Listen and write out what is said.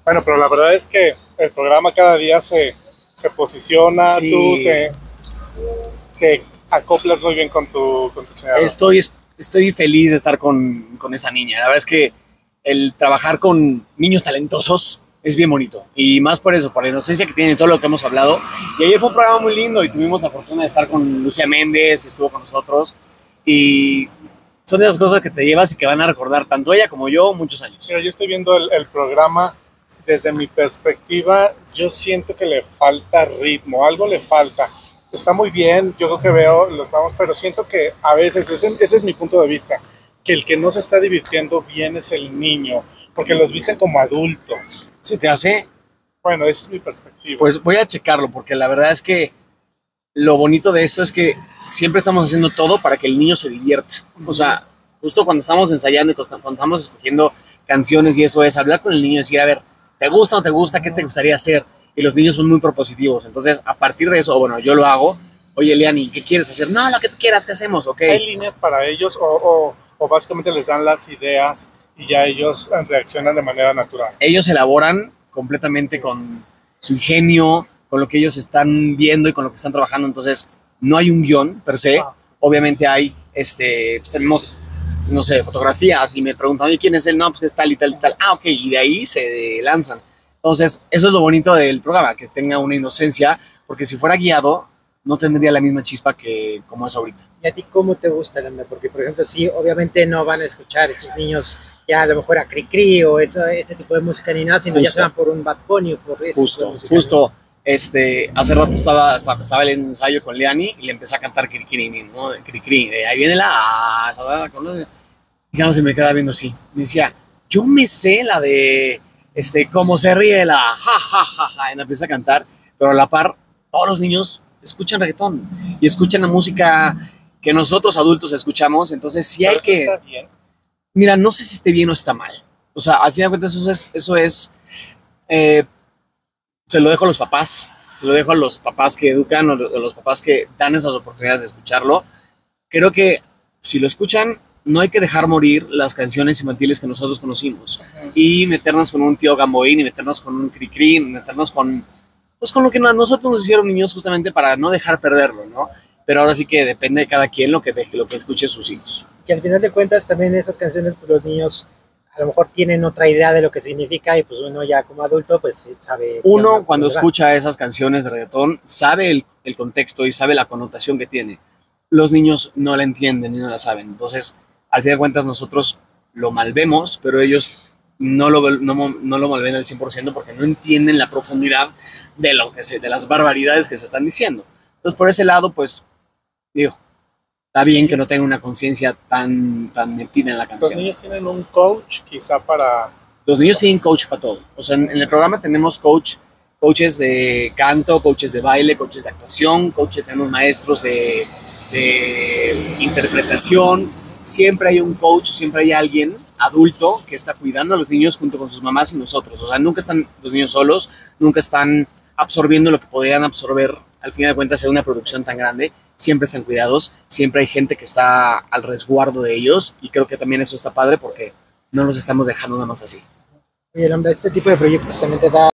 Bueno, pero la verdad es que el programa cada día se posiciona, Sí, te acoplas muy bien con tu señora. estoy feliz de estar con esta niña. La verdad es que el trabajar con niños talentosos es bien bonito. Y más por eso, por la inocencia que tienen, todo lo que hemos hablado. Y ayer fue un programa muy lindo y tuvimos la fortuna de estar con Lucía Méndez, estuvo con nosotros. Y son de esas cosas que te llevas y que van a recordar tanto ella como yo muchos años. Mira, yo estoy viendo el programa desde mi perspectiva, yo siento que le falta ritmo, algo le falta. Está muy bien, yo creo que veo los vamos, pero siento que a veces, ese es mi punto de vista, que el que no se está divirtiendo bien es el niño, porque los visten como adultos. ¿Se te hace? Bueno, esa es mi perspectiva. Pues voy a checarlo porque la verdad es que lo bonito de esto es que siempre estamos haciendo todo para que el niño se divierta. O sea, justo cuando estamos ensayando y cuando estamos escogiendo canciones y eso es hablar con el niño y decir, a ver, ¿te gusta o no te gusta? ¿Qué te gustaría hacer? Y los niños son muy propositivos. Entonces, a partir de eso, bueno, yo lo hago. Oye, Leani, ¿qué quieres hacer? No, lo que tú quieras, ¿qué hacemos? Ok. ¿Hay líneas para ellos o básicamente les dan las ideas y ya ellos reaccionan de manera natural? Ellos elaboran completamente con su ingenio, con lo que ellos están viendo y con lo que están trabajando. Entonces, no hay un guión per se. Obviamente hay, pues tenemos, no sé, fotografías y me preguntan, oye, ¿quién es él? No, pues es tal y tal y tal. Ah, ok, y de ahí se lanzan. Entonces, eso es lo bonito del programa, que tenga una inocencia, porque si fuera guiado, no tendría la misma chispa que como es ahorita. ¿Y a ti cómo te gusta el onda? Porque, por ejemplo, sí, obviamente no van a escuchar estos niños ya a lo mejor a Cricri o ese tipo de música ni nada, sino ya se van por un Bad Bunny o por eso. Justo, hace rato estaba en un ensayo con Leani y le empecé a cantar Cricri, ¿no? Cricri, ahí viene y ya no se me queda viendo así. Me decía, yo me sé la de, cómo se ríe la ja, ja, ja, ja, y me empieza a cantar, pero a la par, todos los niños escuchan reggaetón y escuchan la música que nosotros adultos escuchamos, entonces sí hay que... Está bien. Mira, no sé si esté bien o está mal. O sea, al final de cuentas eso es se lo dejo a los papás, se lo dejo a los papás que educan o a los papás que dan esas oportunidades de escucharlo. Creo que si lo escuchan, no hay que dejar morir las canciones infantiles que nosotros conocimos y meternos con un tío Gamboín y meternos con un Cricri, meternos con, pues con lo que nosotros nos hicieron niños justamente para no dejar perderlo, ¿no? Pero ahora sí que depende de cada quien lo que escuche sus hijos. Que al final de cuentas también esas canciones, pues los niños a lo mejor tienen otra idea de lo que significa y pues uno ya como adulto pues sabe. Uno cuando escucha esas canciones de reggaetón sabe el contexto y sabe la connotación que tiene. Los niños no la entienden y no la saben. Entonces, al fin de cuentas nosotros lo malvemos, pero ellos no lo malven al 100% porque no entienden la profundidad de las barbaridades que se están diciendo. Entonces, por ese lado, pues, digo, está bien que no tenga una conciencia tan metida en la canción. Los niños tienen un coach quizá para... Los niños tienen coach para todo. O sea, en el programa tenemos coaches de canto, coaches de baile, coaches de actuación, tenemos maestros de interpretación. Siempre hay un coach, siempre hay alguien adulto que está cuidando a los niños junto con sus mamás y nosotros. O sea, nunca están los niños solos, nunca están absorbiendo lo que podrían absorber al final de cuentas en una producción tan grande. Siempre están cuidados, siempre hay gente que está al resguardo de ellos y creo que también eso está padre porque no los estamos dejando nada más así. Oye, hombre, este tipo de proyectos también te da